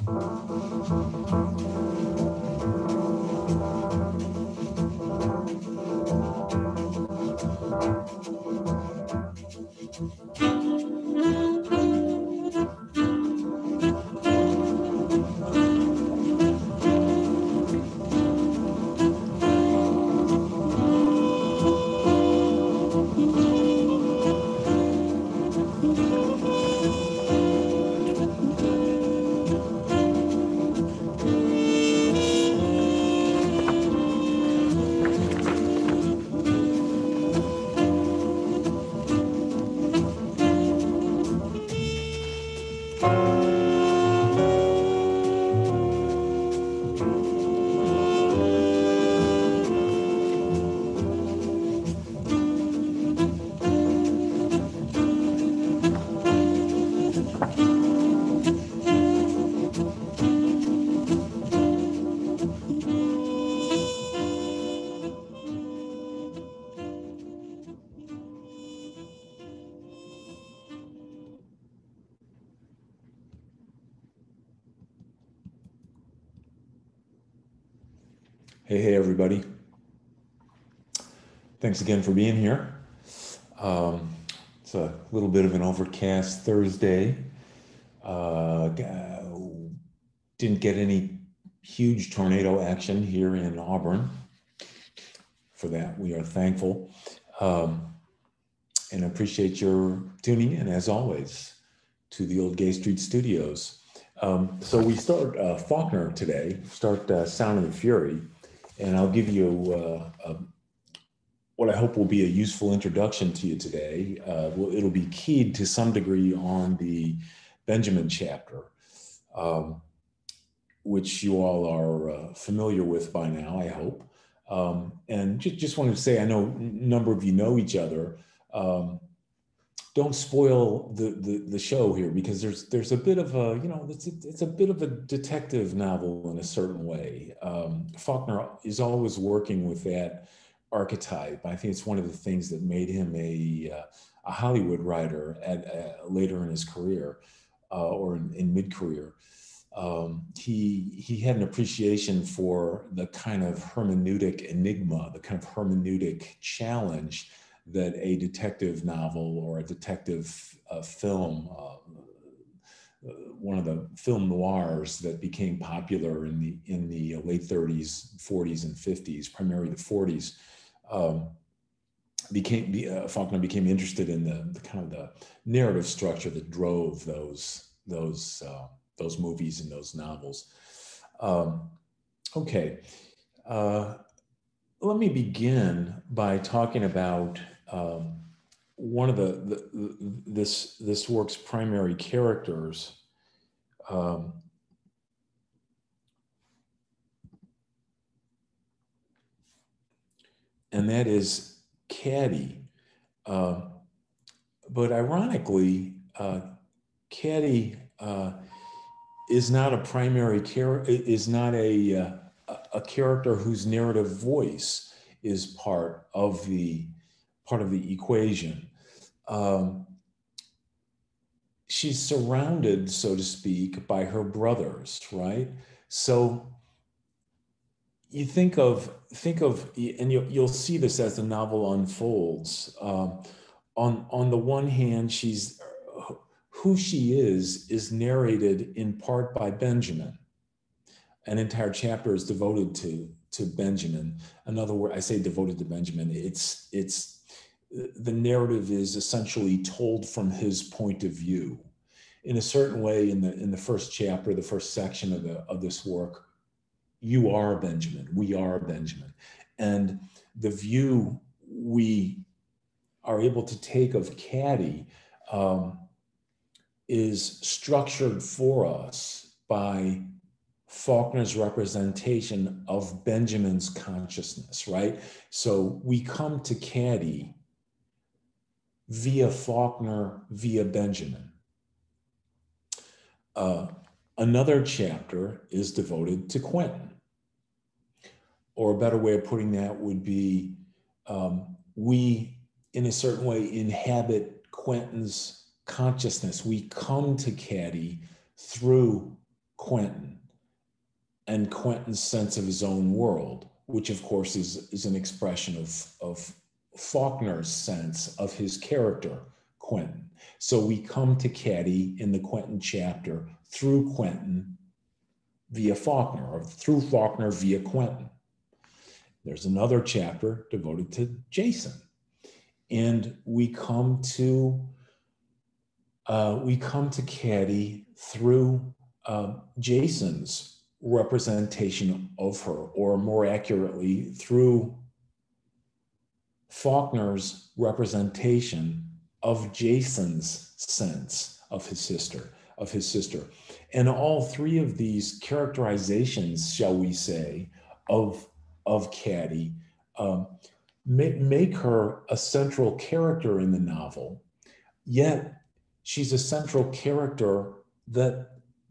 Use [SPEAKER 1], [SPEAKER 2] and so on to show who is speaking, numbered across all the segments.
[SPEAKER 1] Hey, everybody. Thanks again for being here. It's a little bit of an overcast Thursday. Didn't get any huge tornado action here in Auburn. For that, we are thankful. And appreciate your tuning in, as always, to the old Gay Street Studios. So we start Faulkner today, start Sound of the Fury, and I'll give you what I hope will be a useful introduction to you today. It'll be keyed to some degree on the Benjamin chapter, which you all are familiar with by now, I hope. And just wanted to say, I know a number of you know each other. Don't spoil the show here, because there's a bit of a, it's a bit of a detective novel in a certain way. Faulkner is always working with that archetype. I think it's one of the things that made him a Hollywood writer later in his career, or in mid-career. He had an appreciation for the kind of hermeneutic enigma, the kind of hermeneutic challenge that a detective novel or a detective film, one of the film noirs that became popular in the late 30s, 40s, and 50s, primarily the 40s, Faulkner became interested in the kind of the narrative structure that drove those movies and those novels. Okay. Let me begin by talking about one of this work's primary characters, and that is Caddy. But ironically, Caddy is not a primary character, is not a character whose narrative voice is part of the equation. She's surrounded, so to speak, by her brothers, right? So you think of, and you'll see this as the novel unfolds. On the one hand, who she is narrated in part by Benjamin. An entire chapter is devoted to Benjamin. In other words, I say devoted to Benjamin. It's the narrative is essentially told from his point of view. In a certain way, in the first chapter, the first section of this work, you are Benjamin, we are Benjamin. And the view we are able to take of Caddy is structured for us by Faulkner's representation of Benjamin's consciousness, right? So we come to Caddy via Faulkner, via Benjamin. Another chapter is devoted to Quentin. Or a better way of putting that would be, we, in a certain way, inhabit Quentin's consciousness. We come to Caddy through Quentin and Quentin's sense of his own world, which of course is an expression of Faulkner's sense of his character, Quentin. So we come to Caddy in the Quentin chapter through Quentin via Faulkner, or through Faulkner via Quentin. There's another chapter devoted to Jason. And we come to Caddy through Jason's representation of her, or more accurately, through Faulkner's representation of Jason's sense of his sister. And all three of these characterizations, shall we say, of Caddy make her a central character in the novel, yet she's a central character that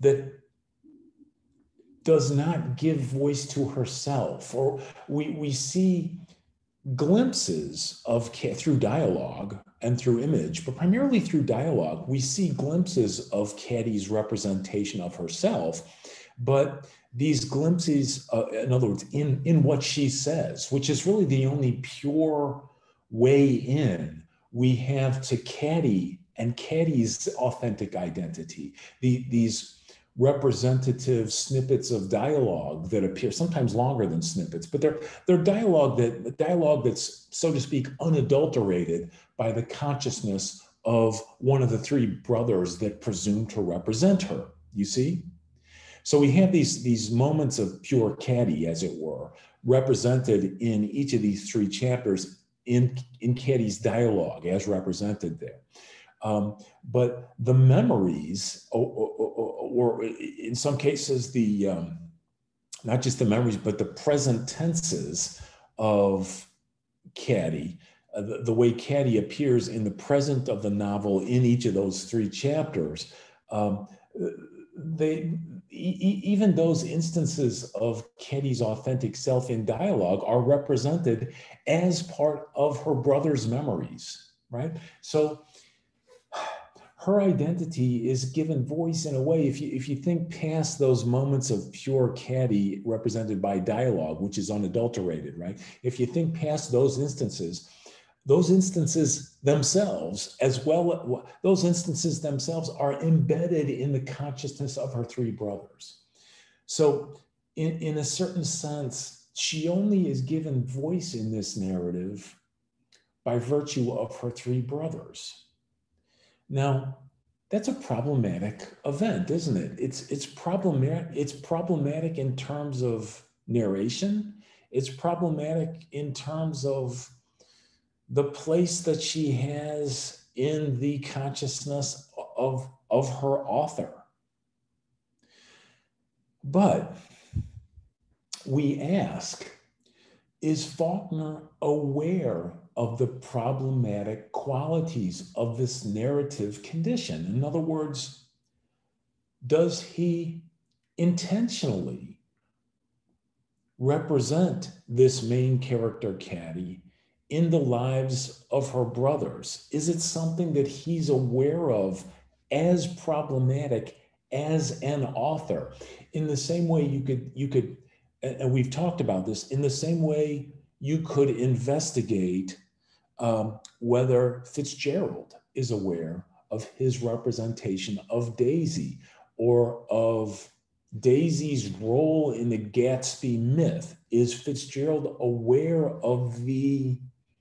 [SPEAKER 1] does not give voice to herself. Or we see glimpses of, through dialogue and through image, but primarily through dialogue, we see glimpses of Caddy's representation of herself. But these glimpses, in other words, in what she says, which is really the only pure way in we have to Caddy and Caddy's authentic identity. These representative snippets of dialogue that appear, sometimes longer than snippets, but they're dialogue that's, so to speak, unadulterated by the consciousness of one of the three brothers that presume to represent her, you see? So we have these moments of pure Caddy, as it were, represented in each of these three chapters in Caddy's dialogue as represented there. But the memories, or in some cases, not just the memories, but the present tenses of Caddy, the way Caddy appears in the present of the novel in each of those three chapters, even those instances of Caddy's authentic self in dialogue are represented as part of her brother's memories, right? So her identity is given voice in a way. If you think past those moments of pure Caddy represented by dialogue, which is unadulterated, right? If you think past those instances themselves, those instances themselves are embedded in the consciousness of her three brothers. So in a certain sense, she only is given voice in this narrative by virtue of her three brothers. Now, that's a problematic event, isn't it? It's problematic in terms of narration. It's problematic in terms of the place that she has in the consciousness of her author. But we ask, is Faulkner aware of the problematic qualities of this narrative condition? In other words, does he intentionally represent this main character, Caddy, in the lives of her brothers? Is it something that he's aware of as problematic as an author? In the same way you could, and we've talked about this, in the same way you could investigate whether Fitzgerald is aware of his representation of Daisy, or of Daisy's role in the Gatsby myth. Is Fitzgerald aware of the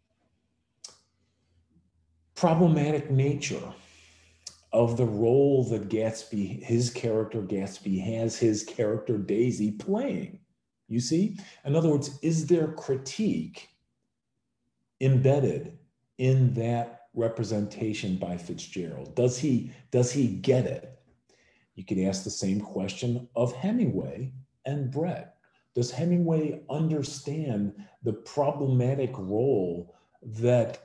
[SPEAKER 1] problematic nature of the role that Gatsby, his character Gatsby, has his character Daisy playing? You see? In other words, is there critique embedded in that representation by Fitzgerald? Does he get it? You could ask the same question of Hemingway and Brett. Does Hemingway understand the problematic role that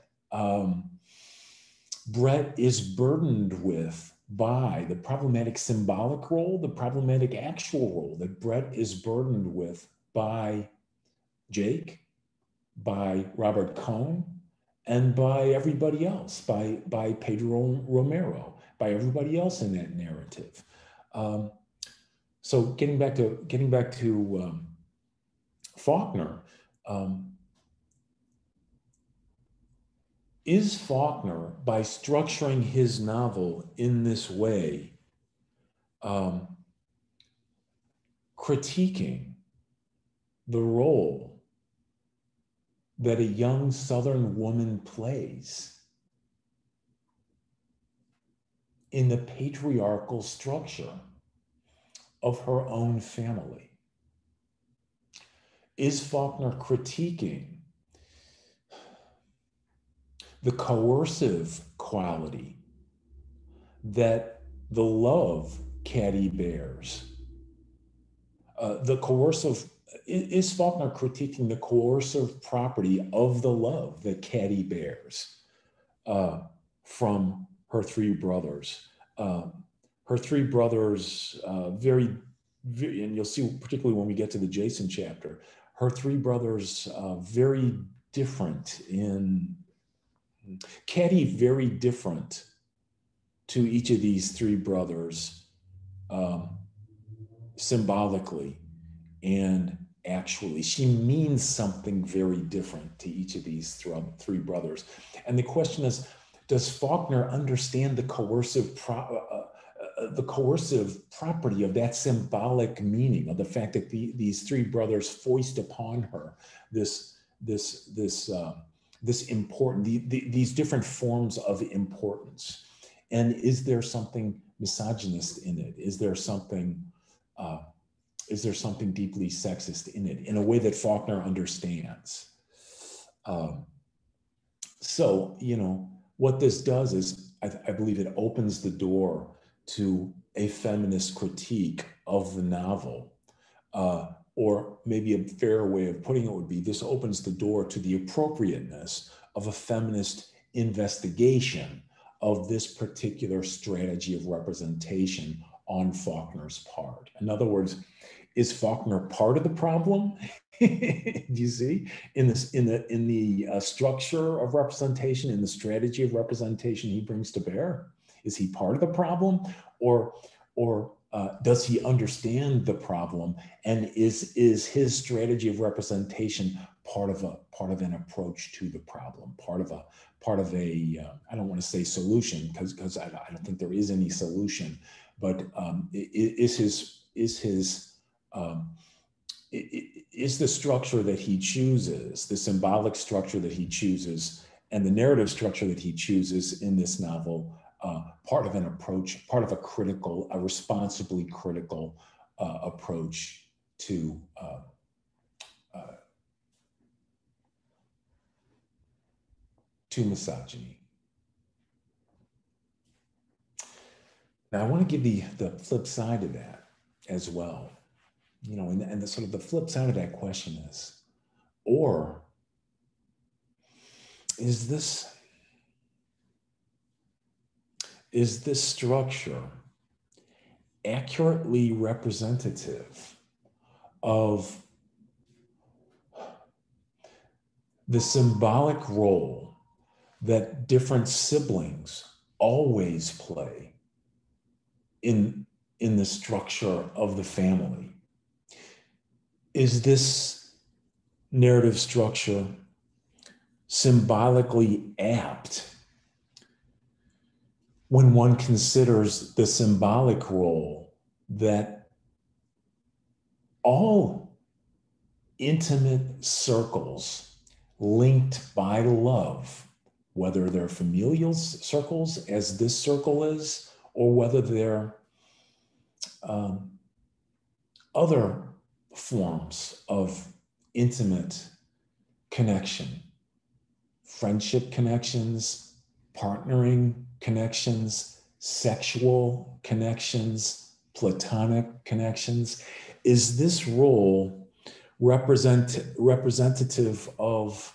[SPEAKER 1] Brett is burdened with, by the problematic symbolic role, the problematic actual role that Brett is burdened with by Jake, by Robert Cohn, and by everybody else, by Pedro Romero, by everybody else in that narrative? So getting back to Faulkner, is Faulkner, by structuring his novel in this way, critiquing the role that a young Southern woman plays in the patriarchal structure of her own family? Is Faulkner critiquing the coercive quality that the love Caddy bears? Is Faulkner critiquing the coercive property of the love that Caddy bears from her three brothers? Her three brothers, very, and you'll see particularly when we get to the Jason chapter, her three brothers very different in, Caddy very different to each of these three brothers symbolically and actually. She means something very different to each of these three brothers. And the question is, does Faulkner understand the coercive property of that symbolic meaning, of the fact that these three brothers foist upon her this important, these different forms of importance? And is there something misogynist in it? Is there something deeply sexist in it, in a way that Faulkner understands? So, what this does is, I believe it opens the door to a feminist critique of the novel. Or maybe a fair way of putting it would be, this opens the door to the appropriateness of a feminist investigation of this particular strategy of representation on Faulkner's part. In other words, is Faulkner part of the problem? Do you see in the structure of representation, in the strategy of representation he brings to bear? Is he part of the problem, or does he understand the problem, and is his strategy of representation part of an approach to the problem, part of a I don't want to say solution, because I don't think there is any solution, but is the structure that he chooses, the symbolic structure that he chooses, and the narrative structure that he chooses in this novel, part of an approach, part of a responsibly critical approach to misogyny? Now, I want to give the flip side of that as well. And the sort of the flip side of that question is, or is this structure accurately representative of the symbolic role that different siblings always play in the structure of the family? Is this narrative structure symbolically apt when one considers the symbolic role that all intimate circles linked by love, whether they're familial circles, as this circle is, or whether they're other forms of intimate connection, friendship connections, partnering connections, sexual connections, platonic connections. Is this role representative of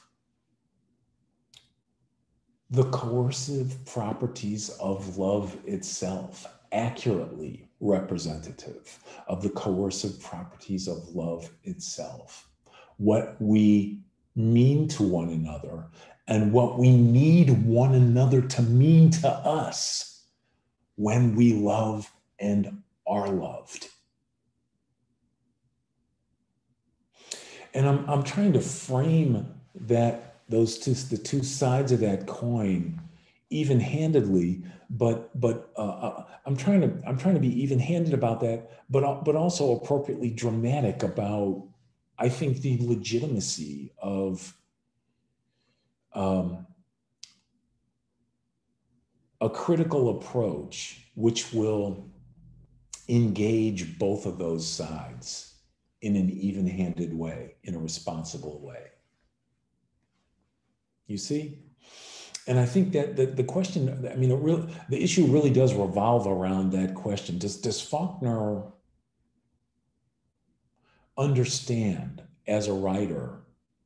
[SPEAKER 1] the coercive properties of love itself, accurately representative of the coercive properties of love itself? What we mean to one another and what we need one another to mean to us when we love and are loved. And I'm trying to frame that the two sides of that coin even-handedly, but I'm trying to be even-handed about that, but also appropriately dramatic about, I think, the legitimacy of a critical approach which will engage both of those sides in an even-handed way, in a responsible way. You see? And I think that the question, I mean, the issue really does revolve around that question. Does Faulkner understand, as a writer,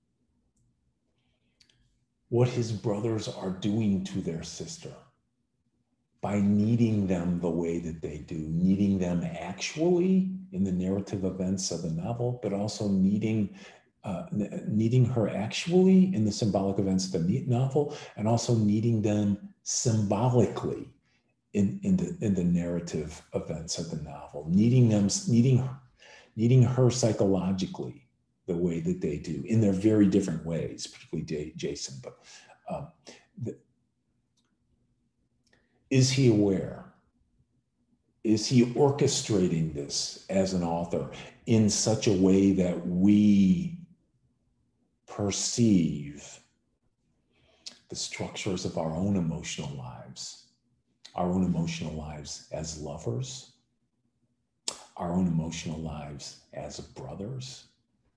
[SPEAKER 1] what his brothers are doing to their sister by needing them the way that they do, needing them actually in the narrative events of the novel, but also needing her actually in the symbolic events of the novel, and also needing them symbolically in the narrative events of the novel, needing her psychologically the way that they do, in their very different ways, particularly Jason. But is he aware? Is he orchestrating this as an author in such a way that we perceive the structures of our own emotional lives as lovers, our own emotional lives as brothers,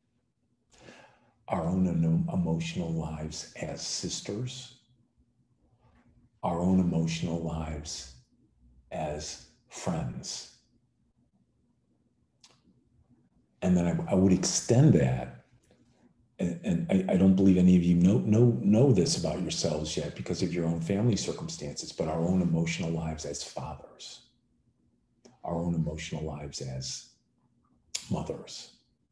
[SPEAKER 1] our own emotional lives as sisters, our own emotional lives as friends? And then I would extend that, and I don't believe any of you know this about yourselves yet because of your own family circumstances, but our own emotional lives as fathers, our own emotional lives as mothers,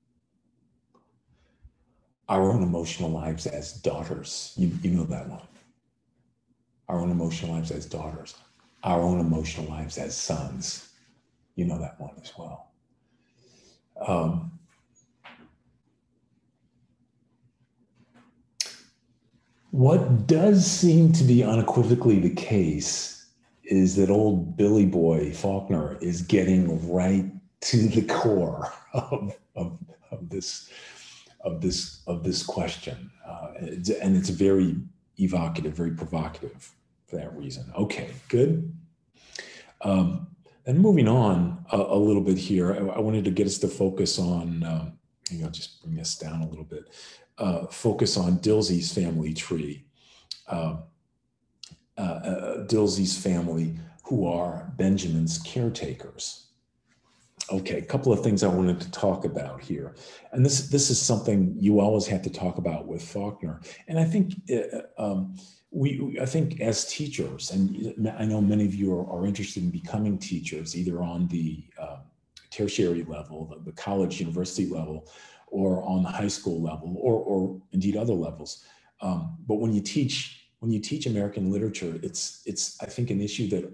[SPEAKER 1] our own emotional lives as daughters. You know that one. Our own emotional lives as daughters, our own emotional lives as sons. You know that one as well. What does seem to be unequivocally the case is that old Billy Boy Faulkner is getting right to the core of this question, and it's very evocative, very provocative for that reason. Okay, good. And moving on a little bit here, I wanted to get us to focus on. Maybe I'll just bring this down a little bit. Focus on Dilsey's family tree. Dilsey's family, who are Benjamin's caretakers. Okay, a couple of things I wanted to talk about here. And this is something you always have to talk about with Faulkner. And I think I think as teachers, and I know many of you are interested in becoming teachers, either on the tertiary level, the college, university level, or on the high school level, or indeed other levels. But when you teach American literature, it's I think an issue that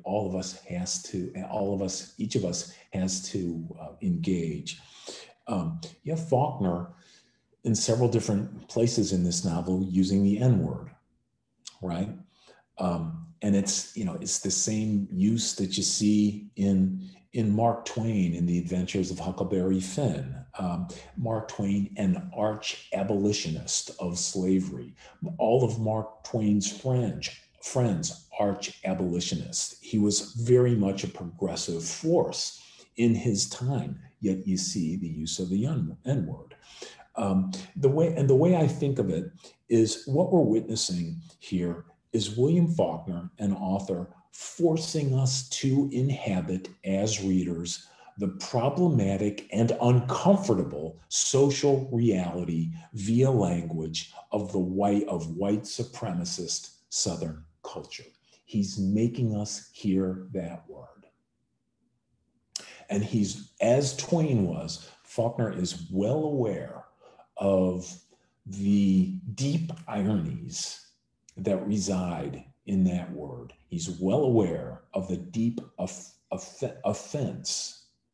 [SPEAKER 1] each of us has to engage. You have Faulkner in several different places in this novel using the N-word, right? And it's the same use that you see in Mark Twain in The Adventures of Huckleberry Finn. Mark Twain, an arch abolitionist of slavery. All of Mark Twain's friends, arch abolitionists. He was very much a progressive force in his time, yet you see the use of the N-word. The way I think of it is what we're witnessing here is William Faulkner, an author, forcing us to inhabit as readers the problematic and uncomfortable social reality via language of white supremacist Southern culture. He's making us hear that word. And as Twain was, Faulkner is well aware of the deep ironies that reside in that word. He's well aware of the deep offense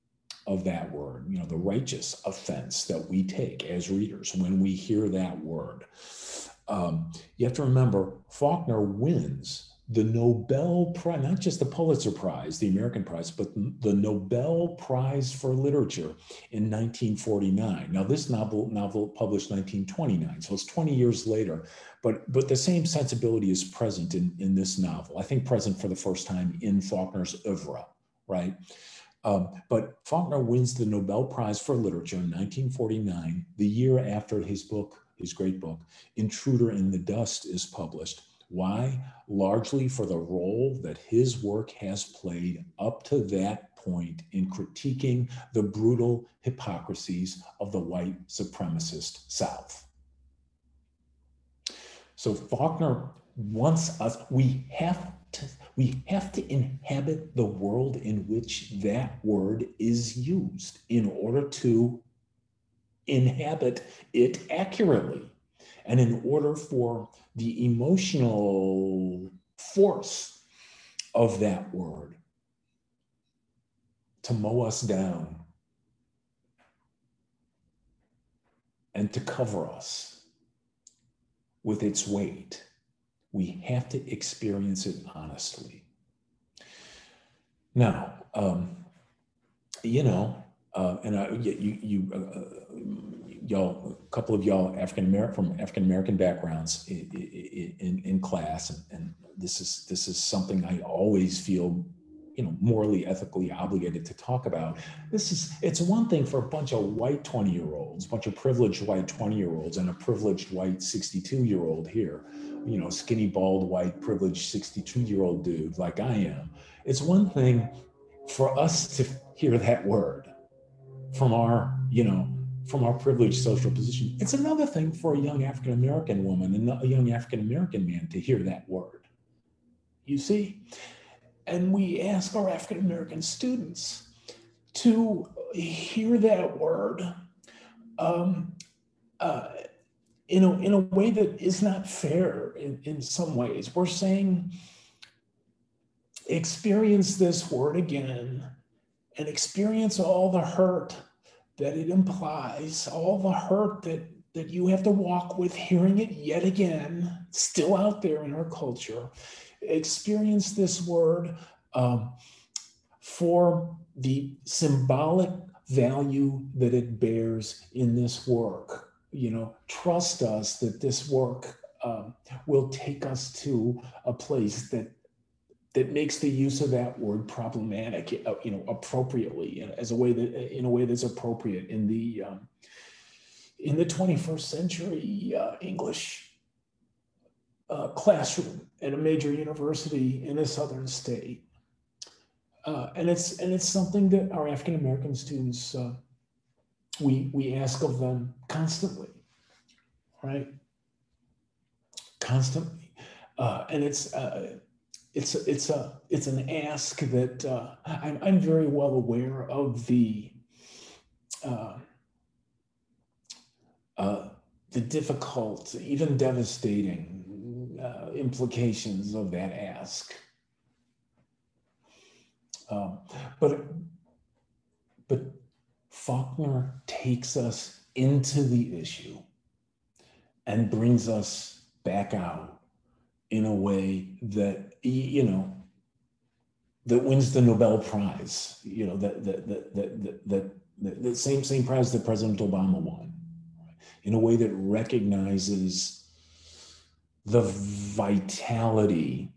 [SPEAKER 1] of that word, the righteous offense that we take as readers when we hear that word. You have to remember, Faulkner wins the Nobel Prize, not just the Pulitzer Prize, the American Prize, but the Nobel Prize for Literature in 1949. Now, this novel published 1929, so it's 20 years later, but the same sensibility is present in this novel. I think present for the first time in Faulkner's oeuvre, right? But Faulkner wins the Nobel Prize for Literature in 1949, the year after his great book, Intruder in the Dust, is published. Why? Largely for the role that his work has played up to that point in critiquing the brutal hypocrisies of the white supremacist South. So Faulkner wants us, we have to inhabit the world in which that word is used in order to inhabit it accurately. And in order for the emotional force of that word to mow us down and to cover us with its weight, we have to experience it honestly. Now, y'all, a couple of y'all from African American backgrounds in class, and this is something I always feel, morally, ethically obligated to talk about. It's one thing for a bunch of white 20-year-olds, a bunch of privileged white 20-year-olds, and a privileged white 62-year-old here, skinny, bald, white, privileged 62-year-old dude like I am. It's one thing for us to hear that word from our privileged social position. It's another thing for a young African-American woman and a young African-American man to hear that word. You see? And we ask our African-American students to hear that word in a way that is not fair in some ways. We're saying, experience this word again and experience all the hurt that it implies, all the hurt that you have to walk with hearing it yet again, still out there in our culture. Experience this word for the symbolic value that it bears in this work. Trust us that this work will take us to a place that makes the use of that word problematic, appropriately, in a way that's appropriate in the 21st century English classroom at a major university in a southern state, and it's something that our African American students we ask of them constantly, right? Constantly, and it's an ask that I'm very well aware of the difficult, even devastating implications of that ask. But Faulkner takes us into the issue and brings us back out in a way that, that wins the Nobel Prize, the same prize that President Obama won, in a way that recognizes the vitality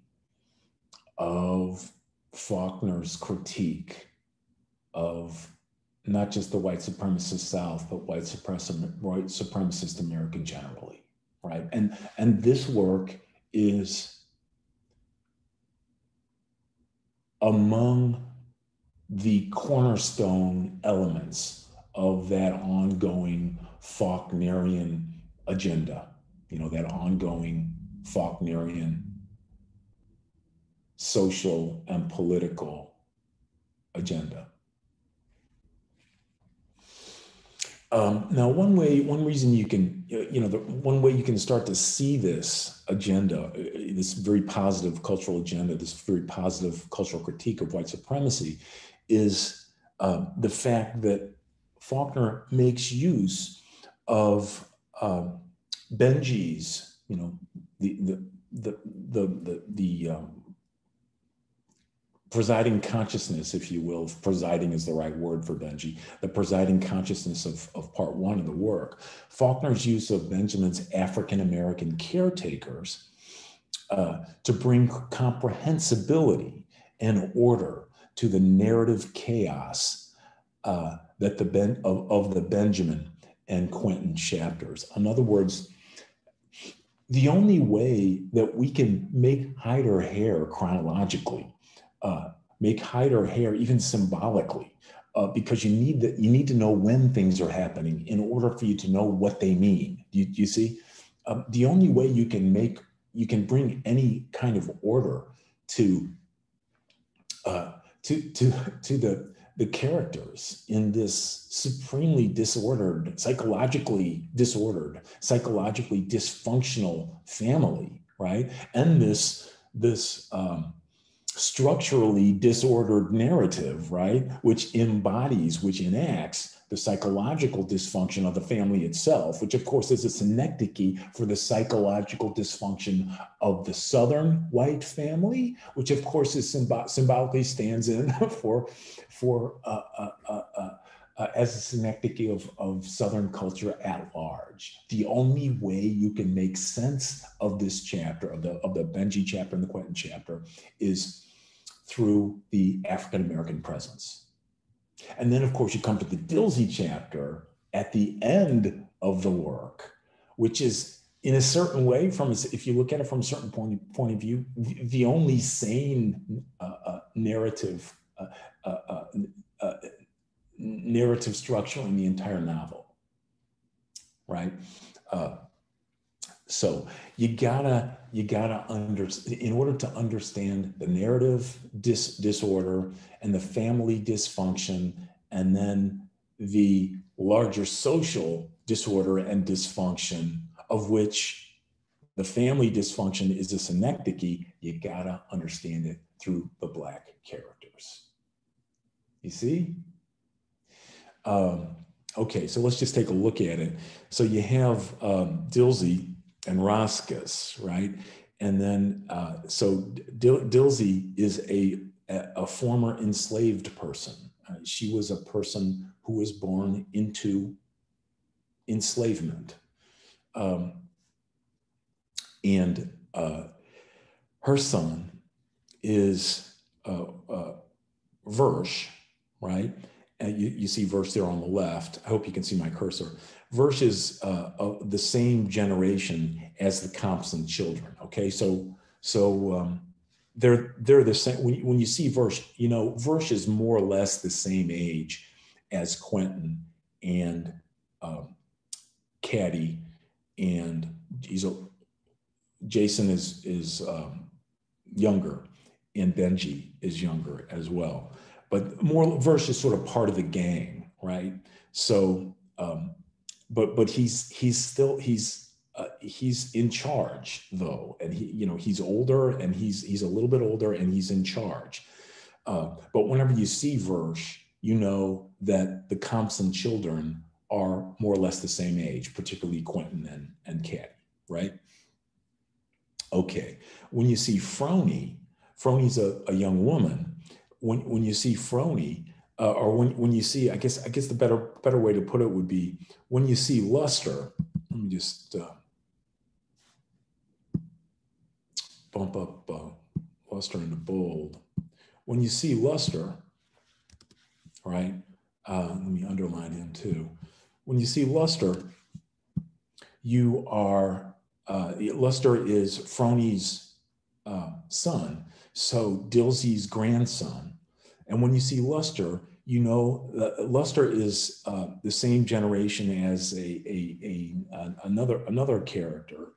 [SPEAKER 1] of Faulkner's critique of not just the white supremacist South, but white supremacist America generally, right? And this work is among the cornerstone elements of that ongoing Faulknerian agenda, that ongoing Faulknerian social and political agenda. Now, one reason you can, one way you can start to see this agenda, this very positive cultural agenda, this very positive cultural critique of white supremacy, is the fact that Faulkner makes use of Benjy's, the presiding consciousness, if you will, if presiding is the right word for Benjy, the presiding consciousness of part one of the work. Faulkner's use of Benjamin's African-American caretakers to bring comprehensibility and order to the narrative chaos that of the Benjamin and Quentin chapters. In other words, the only way that we can make Hyder hair chronologically, make Hyder hair even symbolically, because you need to know when things are happening in order for you to know what they mean. You see, the only way you can bring any kind of order to the characters in this supremely disordered, psychologically dysfunctional family, right? And this structurally disordered narrative, right? Which enacts the psychological dysfunction of the family itself, which of course is a synecdoche for the psychological dysfunction of the Southern white family, which of course is symbolically stands in for as a synecdoche of Southern culture at large. The only way you can make sense of this chapter, of the Benjy chapter and the Quentin chapter, is through the African-American presence. And then, of course, you come to the Dilsey chapter at the end of the work, which is, in a certain way, if you look at it from a certain point of view, the only sane narrative structure in the entire novel, right? So you gotta understand, in order to understand the narrative disorder and the family dysfunction, and then the larger social disorder and dysfunction, of which the family dysfunction is a synecdoche, you gotta understand it through the Black characters. You see? Okay, so let's just take a look at it. So you have Dilsey and Roscus, right? And then, so Dilsey is a former enslaved person. She was a person who was born into enslavement. And her son is Versh, right? And you see Versh there on the left. I hope you can see my cursor. Versh is of the same generation as the Compson children. Okay, so they're the same. When you see Versh, Versh is more or less the same age as Quentin and Caddy, and Jason is younger, and Benjy is younger as well. But Versh is sort of part of the gang, right? So, but he's in charge though, and he's older, and he's a little bit older, and he's in charge. But whenever you see Versh, you know that the Compson children are more or less the same age, particularly Quentin and Caddy, right? Okay, when you see Phroney's a young woman. When you see Phroney, or when you see, I guess the better way to put it would be, when you see Luster. Let me just bump up Luster into bold. When you see Luster, right? Let me underline him too. When you see Luster, you are Luster is Phroney's son, so Dilsey's grandson. And when you see Luster, you know Luster is the same generation as another character.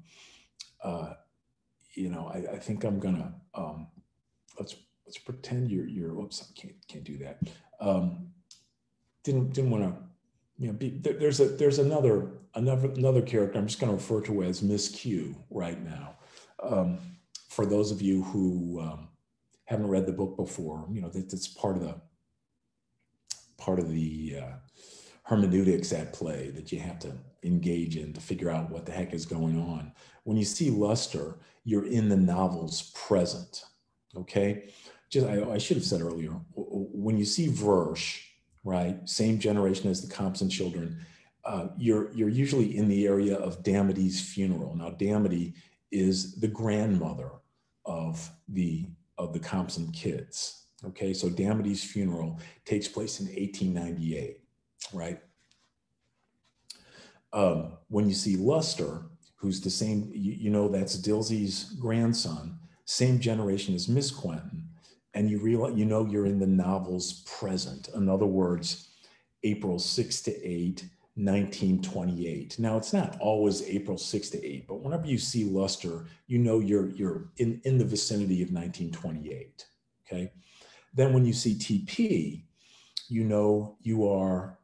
[SPEAKER 1] I think I'm gonna let's pretend you're. Whoops, I can't do that. Didn't want to. There's another character. I'm just going to refer to as Miss Q right now. For those of you who haven't read the book before, that's part of part of the hermeneutics at play that you have to engage in to figure out what the heck is going on. When you see luster, you're in the novel's present. Okay, I should have said earlier, when you see Versh, right, same generation as the Compson children, you're usually in the area of Damity's funeral. Now, Damity is the grandmother of the Compson kids. Okay, so Damity's funeral takes place in 1898, right? When you see Luster, who's the same, you know that's Dilsey's grandson, same generation as Miss Quentin, and you realize, you know, you're in the novel's present. In other words, April 6 to 8, 1928. Now, it's not always April 6 to 8, but whenever you see Luster, you know you're in the vicinity of 1928, okay? Then when you see TP, you know you are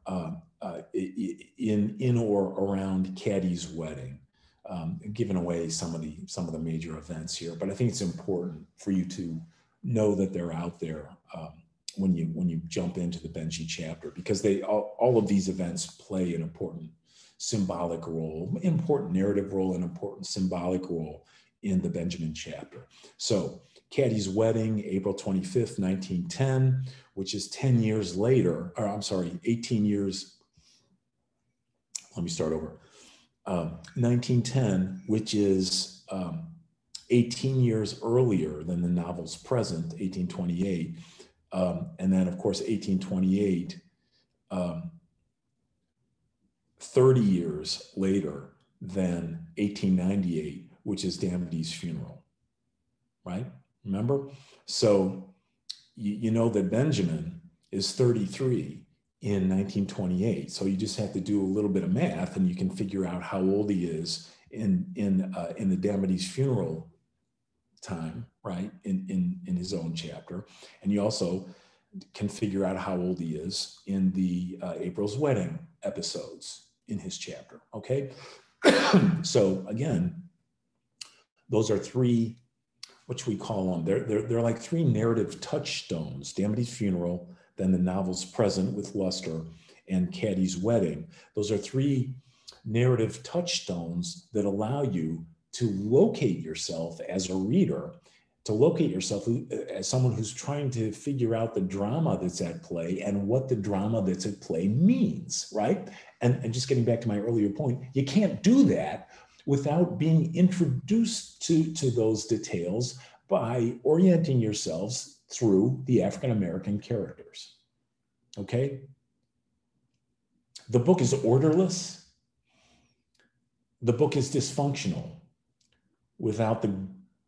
[SPEAKER 1] in or around Caddy's wedding, giving away some of the major events here. But I think it's important for you to know that they're out there when you jump into the Benji chapter, because all of these events play an important symbolic role, important narrative role, and important symbolic role in the Benjamin chapter. So Caddy's wedding, April 25th, 1910, which is 10 years later, or I'm sorry, 18 years. Let me start over. 1910, which is 18 years earlier than the novel's present, 1828. And then, of course, 1828, 30 years later than 1898, which is Damity's funeral, right? Remember? So you know that Benjamin is 33 in 1928. So you just have to do a little bit of math and you can figure out how old he is in the Damity's funeral time, right? In his own chapter. And you also can figure out how old he is in the April's wedding episodes in his chapter, okay? So again, those are three, what should we call them? They're like three narrative touchstones: Damity's funeral, then the novel's present with Luster, and Caddy's wedding. Those are three narrative touchstones that allow you to locate yourself as a reader, to locate yourself as someone who's trying to figure out the drama that's at play and what the drama that's at play means, right? And just getting back to my earlier point, you can't do that without being introduced to those details by orienting yourselves through the African-American characters, okay? The book is orderless. The book is dysfunctional without the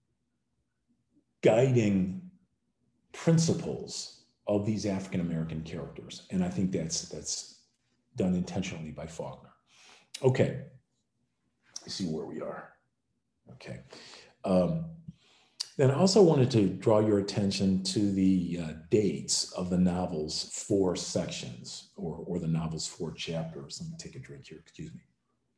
[SPEAKER 1] guiding principles of these African-American characters. And I think that's done intentionally by Faulkner. Okay, let's see where we are. Okay. Then I also wanted to draw your attention to the dates of the novel's 4 sections, or the novel's 4 chapters. Let me take a drink here, excuse me.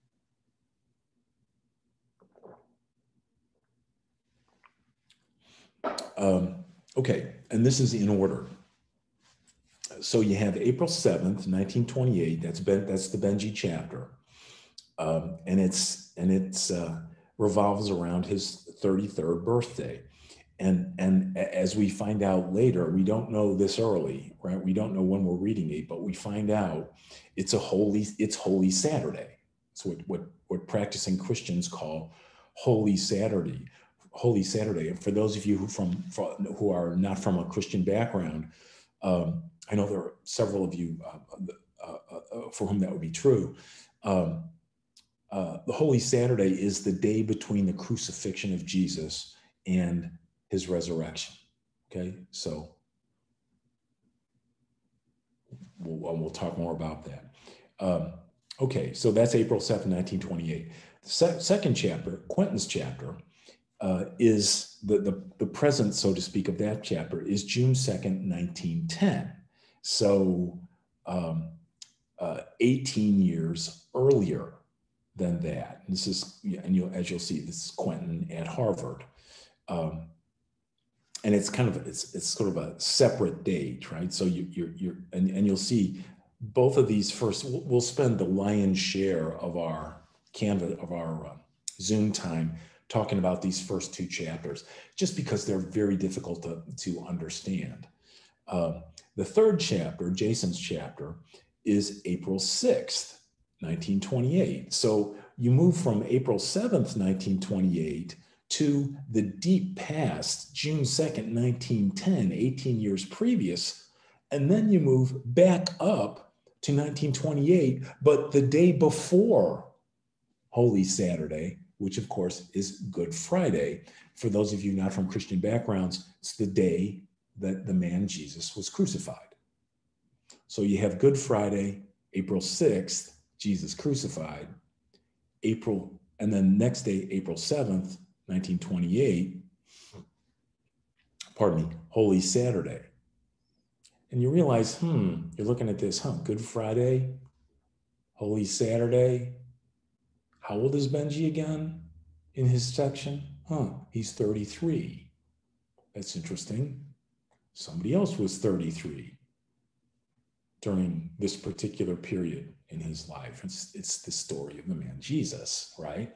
[SPEAKER 1] Okay, and this is in order. So you have April 7th, 1928. That's the Benji chapter, and it's revolves around his 33rd birthday. And as we find out later, we don't know this early, right? We don't know when we're reading it, but we find out it's Holy Saturday. It's what practicing Christians call Holy Saturday. Holy Saturday. And for those of you who are not from a Christian background, I know there are several of you for whom that would be true. The Holy Saturday is the day between the crucifixion of Jesus and his resurrection. Okay, so we'll talk more about that. Okay, so that's April 7th, 1928. The second chapter, Quentin's chapter, is the present, so to speak, of that chapter is June 2nd, 1910. So 18 years earlier than that. And this is, and as you'll see, this is Quentin at Harvard. and it's kind of, it's sort of a separate date, right? So and you'll see both of these first, we'll spend the lion's share of our Zoom time talking about these first two chapters, just because they're very difficult to understand. The third chapter, Jason's chapter, is April 6th, 1928. So you move from April 7th, 1928 to the deep past, June 2nd, 1910, 18 years previous, and then you move back up to 1928, but the day before Holy Saturday, which of course is Good Friday. For those of you not from Christian backgrounds, it's the day that the man Jesus was crucified. So you have Good Friday, April 6th, Jesus crucified, and then next day, April 7th, 1928, Holy Saturday. And you realize, you're looking at this, Good Friday, Holy Saturday. How old is Benji again in his section? He's 33. That's interesting. Somebody else was 33 during this particular period in his life. It's the story of the man Jesus, right?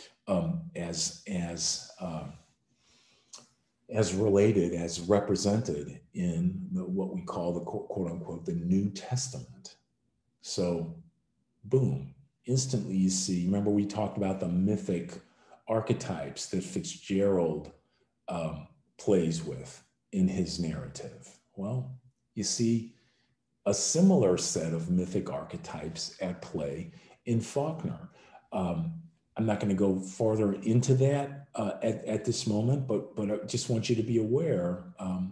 [SPEAKER 1] As related, as represented in what we call the quote unquote, the New Testament. So, boom, instantly you see, remember we talked about the mythic archetypes that Fitzgerald plays with in his narrative. Well, you see a similar set of mythic archetypes at play in Faulkner. I'm not going to go farther into that at this moment, but I just want you to be aware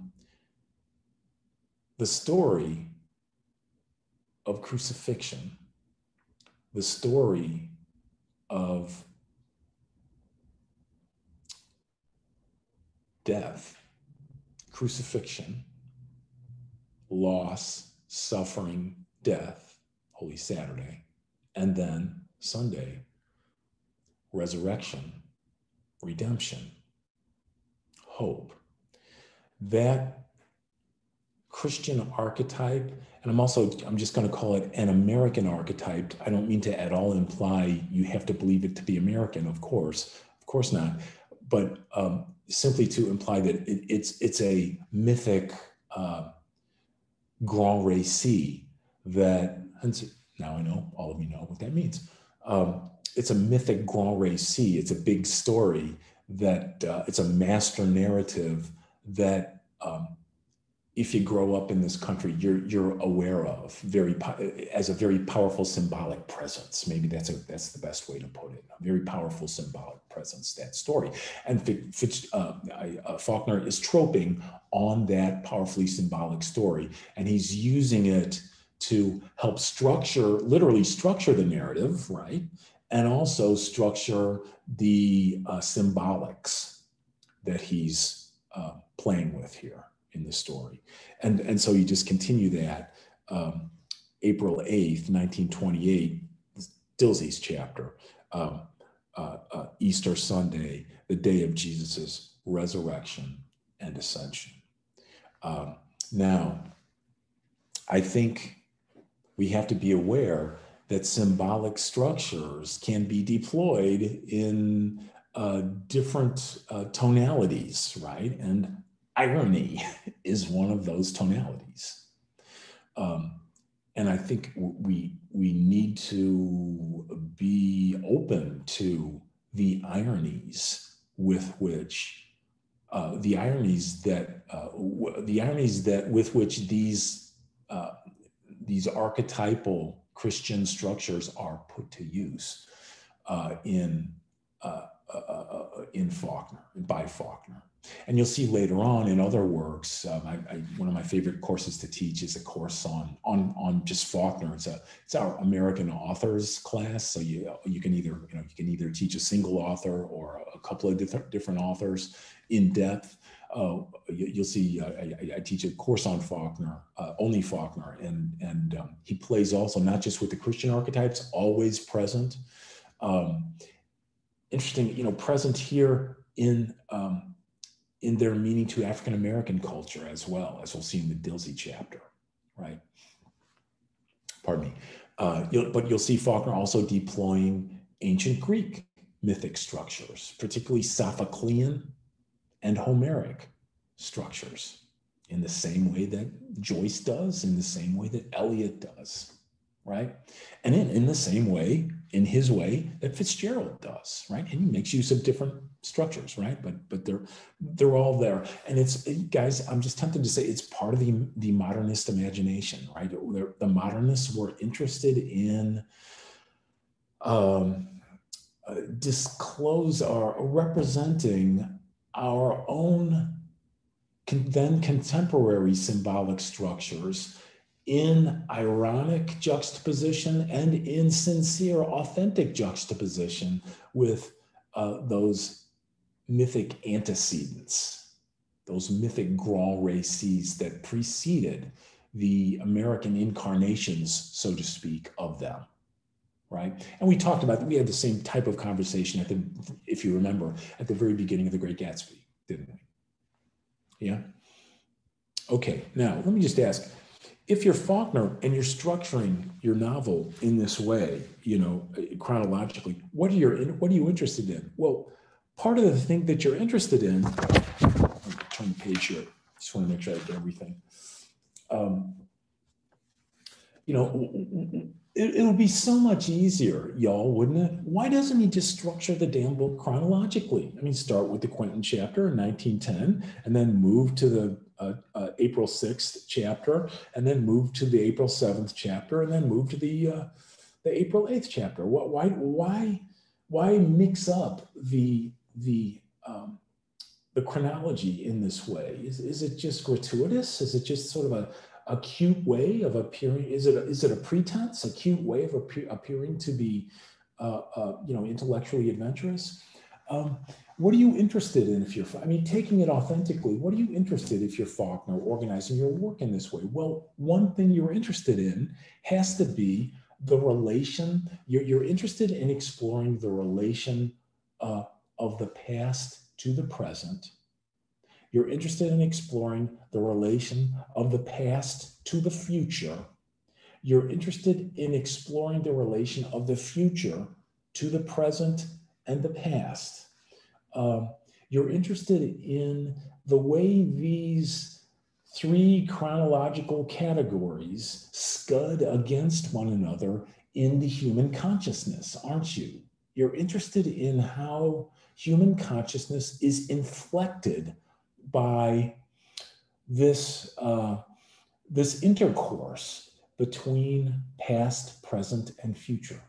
[SPEAKER 1] the story of crucifixion, the story of death, crucifixion, loss, suffering, death, Holy Saturday, and then Sunday, resurrection, redemption, hope. That Christian archetype, and I'm just going to call it an American archetype. I don't mean to at all imply you have to believe it to be American, of course not, but simply to imply that it's a mythic grand récit that, now I know all of you know what that means. It's a mythic grand récit. It's a big story that it's a master narrative that if you grow up in this country, you're aware of as a very powerful symbolic presence. Maybe that's the best way to put it. A very powerful symbolic presence, that story. And Faulkner is troping on that powerfully symbolic story, and he's using it to help literally structure the narrative, right? And also structure the symbolics that he's playing with here in the story. And so you just continue that. April 8th, 1928, Dilsey's chapter, Easter Sunday, the day of Jesus's resurrection and ascension. Now, I think we have to be aware that symbolic structures can be deployed in different tonalities, right? And irony is one of those tonalities. And I think we need to be open to the ironies with which with which these archetypal Christian structures are put to use in Faulkner, by Faulkner. And you'll see later on in other works, one of my favorite courses to teach is a course on just Faulkner. It's our American authors class. So you can either teach a single author or a couple of different authors in depth. You'll see I teach a course on Faulkner, only Faulkner, and he plays also not just with the Christian archetypes, always present. Interesting, present here in in their meaning to African American culture as well, as we'll see in the Dilsey chapter, right? Pardon me. But you'll see Faulkner also deploying ancient Greek mythic structures, particularly Sophoclean and Homeric structures, in the same way that Joyce does, in the same way that Eliot does, right? And in the same way, in his way, that Fitzgerald does, right? And he makes use of different structures, right? But they're all there. And it's, guys, I'm just tempted to say it's part of the modernist imagination, right? The modernists were interested in disclose or representing our own then contemporary symbolic structures in ironic juxtaposition and in sincere, authentic juxtaposition with those mythic antecedents, those mythic grand récits that preceded the American incarnations, so to speak, of them, right? And we talked about, we had the same type of conversation if you remember, at the very beginning of The Great Gatsby, didn't we? Yeah. Okay, now let me just ask, if you're Faulkner and you're structuring your novel in this way, chronologically, what are you interested in? Well, part of the thing that you're interested in, turn the page here, just want to make sure I get everything. It would be so much easier, y'all, wouldn't it? Why doesn't he just structure the damn book chronologically? I mean, start with the Quentin chapter in 1910, and then move to the April 6th chapter, and then move to the April 7th chapter, and then move to the April 8th chapter. Why mix up the chronology in this way? Is it just gratuitous? Is it just sort of a cute way of appearing? Is it a pretense, a cute way of appearing to be, intellectually adventurous? What are you interested in if you're, taking it authentically, what are you interested if you're Faulkner organizing your work in this way? Well, one thing you're interested in has to be the relation, you're interested in exploring the relation of the past to the present. You're interested in exploring the relation of the past to the future. You're interested in exploring the relation of the future to the present and the past. You're interested in the way these three chronological categories scud against one another in the human consciousness, aren't you? You're interested in how human consciousness is inflected by this intercourse between past, present, and future.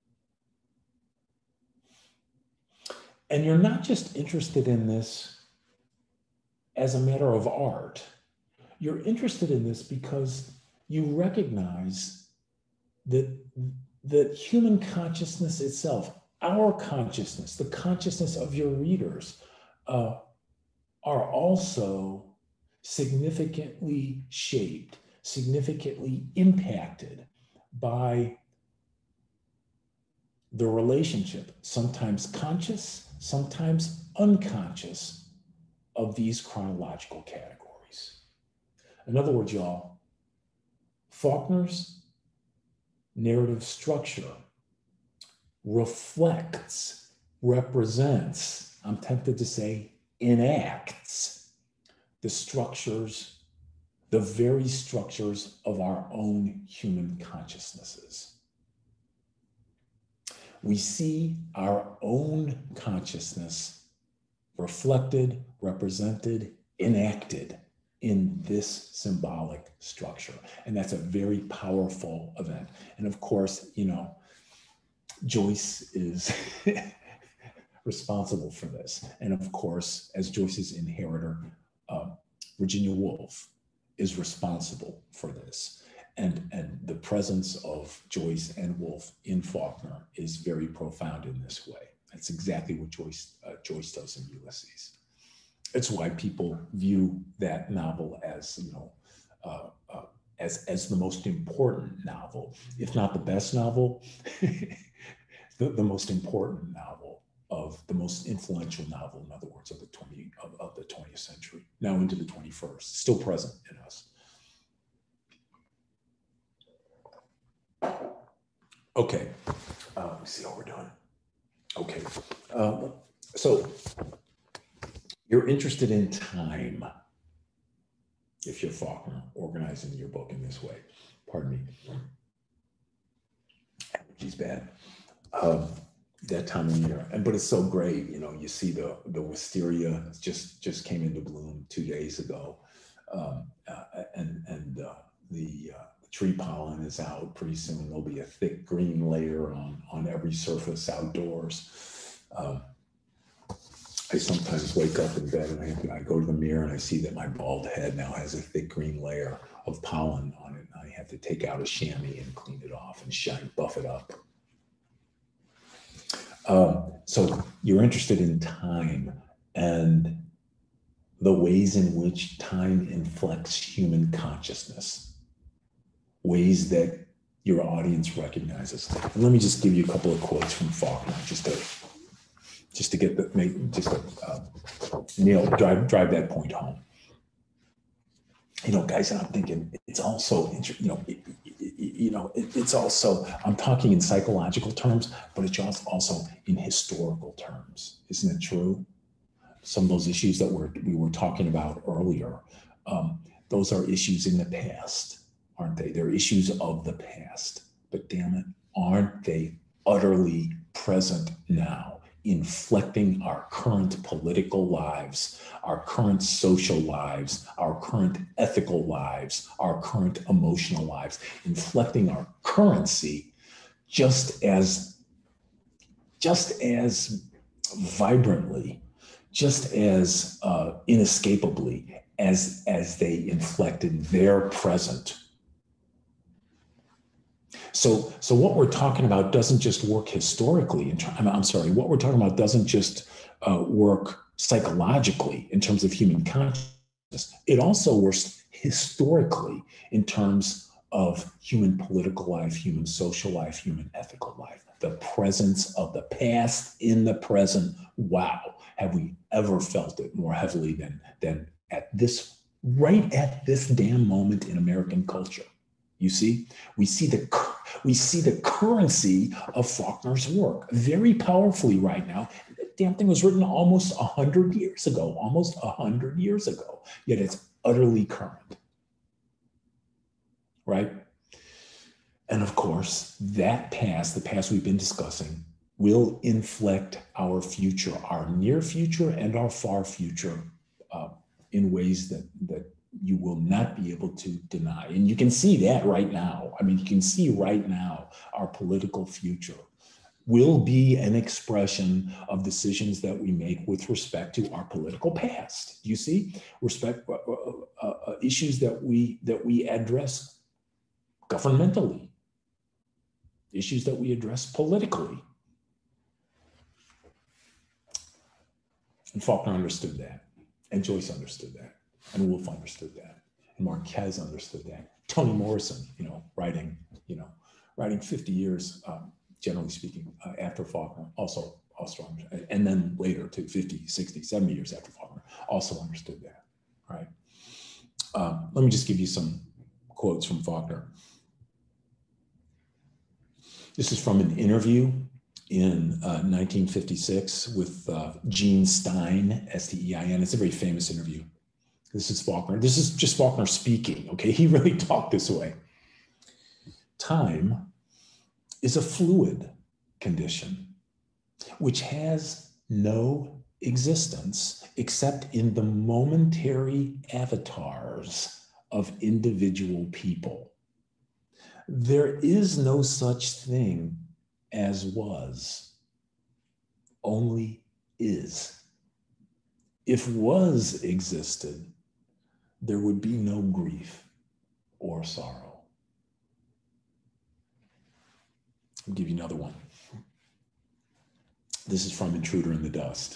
[SPEAKER 1] And you're not just interested in this as a matter of art. You're interested in this because you recognize that human consciousness itself, our consciousness, the consciousness of your readers, are also significantly shaped, significantly impacted by the relationship, sometimes conscious, sometimes unconscious, of these chronological categories. In other words, y'all, Faulkner's narrative structure reflects, represents, I'm tempted to say, enacts the structures, the very structures of our own human consciousnesses. We see our own consciousness reflected, represented, enacted in this symbolic structure. And that's a very powerful event. And of course, Joyce is responsible for this. And of course, as Joyce's inheritor, Virginia Woolf is responsible for this. And the presence of Joyce and Woolf in Faulkner is very profound in this way. That's exactly what Joyce does in Ulysses. It's why people view that novel as, as the most important novel, if not the best novel, the most important novel of the most influential novel, in other words, of the 20th century, now into the 21st, still present in us. Okay, let me see how we're doing. Okay, so you're interested in time, if you're Faulkner, organizing your book in this way. Pardon me. She's bad. That time of year, but it's so great. You know, you see the wisteria just came into bloom 2 days ago, and the tree pollen is out pretty soon. There'll be a thick green layer on every surface outdoors. I sometimes wake up in bed and I go to the mirror and I see that my bald head now has a thick green layer of pollen on it. And I have to take out a chamois and clean it off and buff it up. So you're interested in time and the ways in which time inflects human consciousness, ways that your audience recognizes. And let me just give you a couple of quotes from Faulkner, just to get drive that point home. You know, guys, and I'm thinking it's also, it's also, I'm talking in psychological terms, but it's also in historical terms. Isn't it true? Some of those issues that we were talking about earlier, those are issues in the past, aren't they? They're issues of the past, but damn it, aren't they utterly present now, inflecting our current political lives, our current social lives, our current ethical lives, our current emotional lives, inflecting our currency just as vibrantly, just as inescapably as they inflected their present. So what we're talking about doesn't just work historically. What we're talking about doesn't just work psychologically in terms of human consciousness. It also works historically in terms of human political life, human social life, human ethical life. The presence of the past in the present. Wow, have we ever felt it more heavily than right at this damn moment in American culture? You see, we see the currency of Faulkner's work very powerfully right now. The damn thing was written almost 100 years ago, yet it's utterly current, right? And of course, that past, the past we've been discussing, will inflect our future, our near future and our far future, in ways that you will not be able to deny. And you can see that right now. I mean, you can see right now our political future will be an expression of decisions that we make with respect to our political past. You see, issues that we address governmentally, issues that we address politically. And Faulkner understood that, and Joyce understood that, and Woolf understood that, and Marquez understood that. Toni Morrison, writing 50 years, generally speaking, after Faulkner, also understood, and then later to 50, 60, 70 years after Faulkner, also understood that, right? Let me just give you some quotes from Faulkner. This is from an interview in 1956 with Gene Stein, S-T-E-I-N. It's a very famous interview. This is Faulkner. This is just Faulkner speaking, okay? He really talked this way. Time is a fluid condition which has no existence except in the momentary avatars of individual people. There is no such thing as was, only is. If was existed, there would be no grief or sorrow. I'll give you another one. This is from Intruder in the Dust.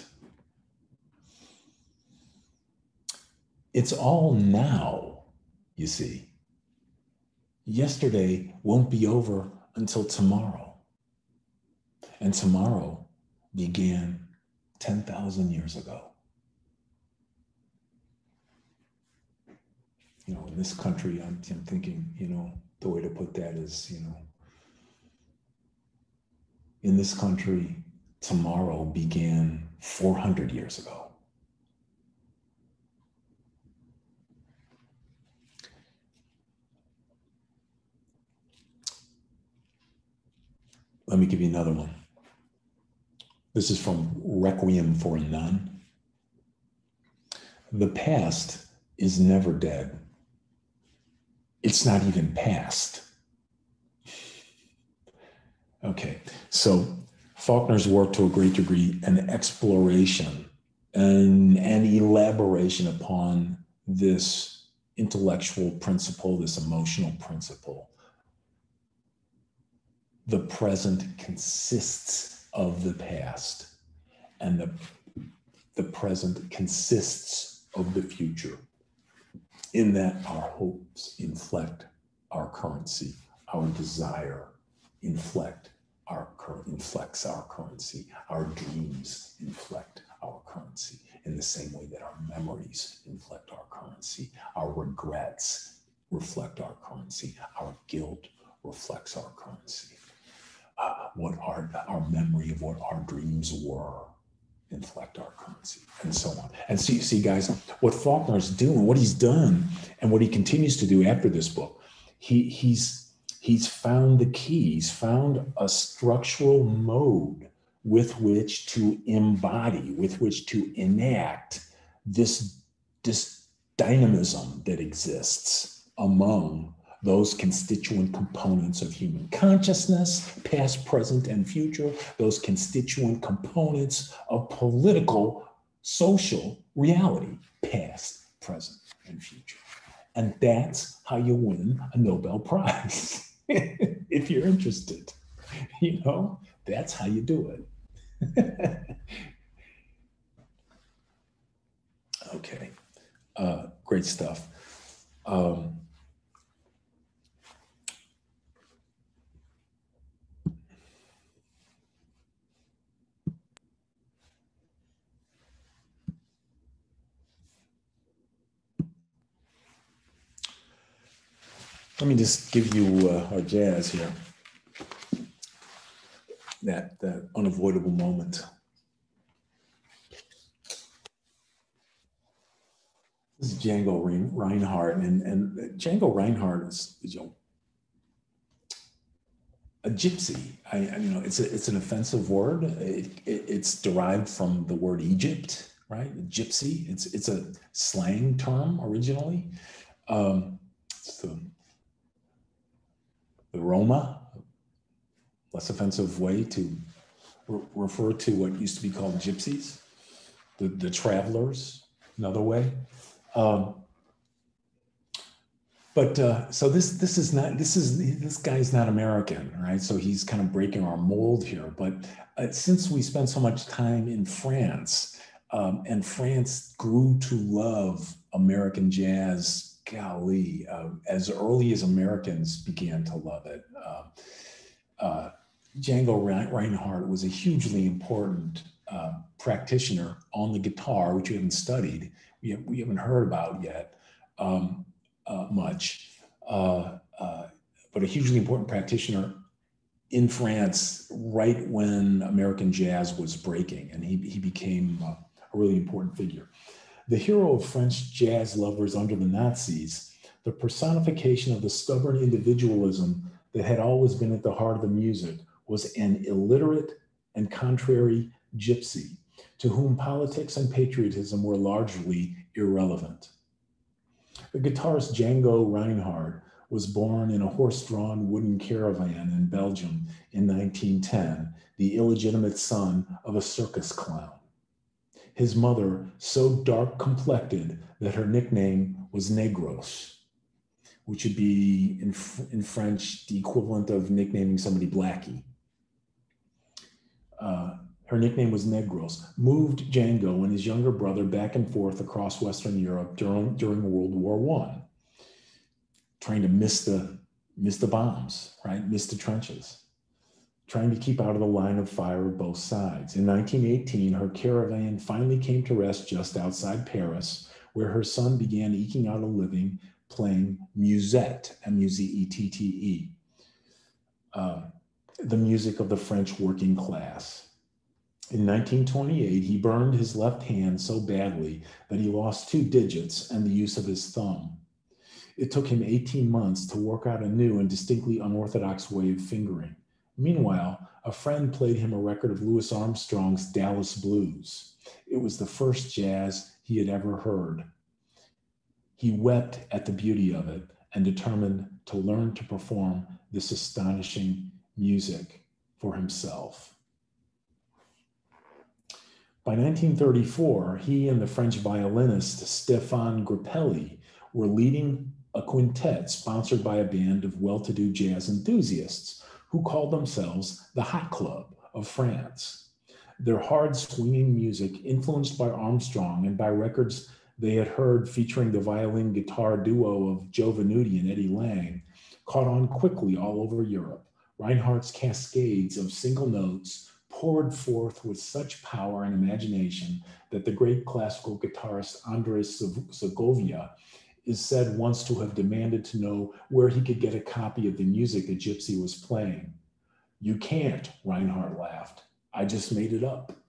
[SPEAKER 1] It's all now, you see. Yesterday won't be over until tomorrow. And tomorrow began 10,000 years ago. You know, in this country, I'm thinking, you know, the way to put that is, you know, in this country, tomorrow began 400 years ago. Let me give you another one. This is from Requiem for a Nun. The past is never dead. It's not even past. Okay, so Faulkner's work to a great degree, an exploration and an elaboration upon this intellectual principle, this emotional principle. The present consists of the past, and the present consists of the future, in that our hopes inflect our currency, our desire inflects our currency, our dreams inflect our currency, in the same way that our memories inflect our currency, our regrets reflect our currency, our guilt reflects our currency. What our memory of what our dreams were inflect our currency, and so on. And see, guys, what Faulkner's doing, what he's done, and what he continues to do after this book, he's found the key. He's found a structural mode with which to embody, with which to enact this dynamism that exists among those constituent components of human consciousness, past, present, and future, those constituent components of political, social reality, past, present, and future. And that's how you win a Nobel Prize. If you're interested, you know, that's how you do it. Okay, great stuff. Let me just give you our jazz here. That unavoidable moment. This is Django Reinhardt, and Django Reinhardt is you know, a gypsy. You know, it's an offensive word. It's derived from the word Egypt, right? Gypsy. It's a slang term originally. It's the Roma, less offensive way to refer to what used to be called gypsies, the travelers, another way. So this guy's not American, right? So he's kind of breaking our mold here. But since we spent so much time in France, and France grew to love American jazz, golly, as early as Americans began to love it. Django Reinhardt was a hugely important practitioner on the guitar, which we haven't studied, we haven't heard about yet much, but a hugely important practitioner in France right when American jazz was breaking, and he became a really important figure. The hero of French jazz lovers under the Nazis, the personification of the stubborn individualism that had always been at the heart of the music, was an illiterate and contrary gypsy to whom politics and patriotism were largely irrelevant. The guitarist Django Reinhardt was born in a horse-drawn wooden caravan in Belgium in 1910, the illegitimate son of a circus clown. His mother, so dark-complected that her nickname was Negros, which would be in French the equivalent of nicknaming somebody Blackie. Her nickname was Negros, moved Django and his younger brother back and forth across Western Europe during World War I, trying to miss the bombs, right? Miss the trenches. trying to keep out of the line of fire of both sides. In 1918, her caravan finally came to rest just outside Paris, where her son began eking out a living playing musette, M-U-Z-E-T-T-E, the music of the French working class. In 1928, he burned his left hand so badly that he lost 2 digits and the use of his thumb. It took him 18 months to work out a new and distinctly unorthodox way of fingering. Meanwhile, a friend played him a record of Louis Armstrong's Dallas Blues. It was the first jazz he had ever heard. He wept at the beauty of it and determined to learn to perform this astonishing music for himself. By 1934, he and the French violinist Stéphane Grappelli were leading a quintet sponsored by a band of well-to-do jazz enthusiasts who called themselves the Hot Club of France. Their hard swinging music, influenced by Armstrong and by records they had heard featuring the violin guitar duo of Joe Venuti and Eddie Lang, caught on quickly all over Europe. Reinhardt's cascades of single notes poured forth with such power and imagination that the great classical guitarist Andres Segovia is said once to have demanded to know where he could get a copy of the music a gypsy was playing. "You can't," Reinhardt laughed. "I just made it up."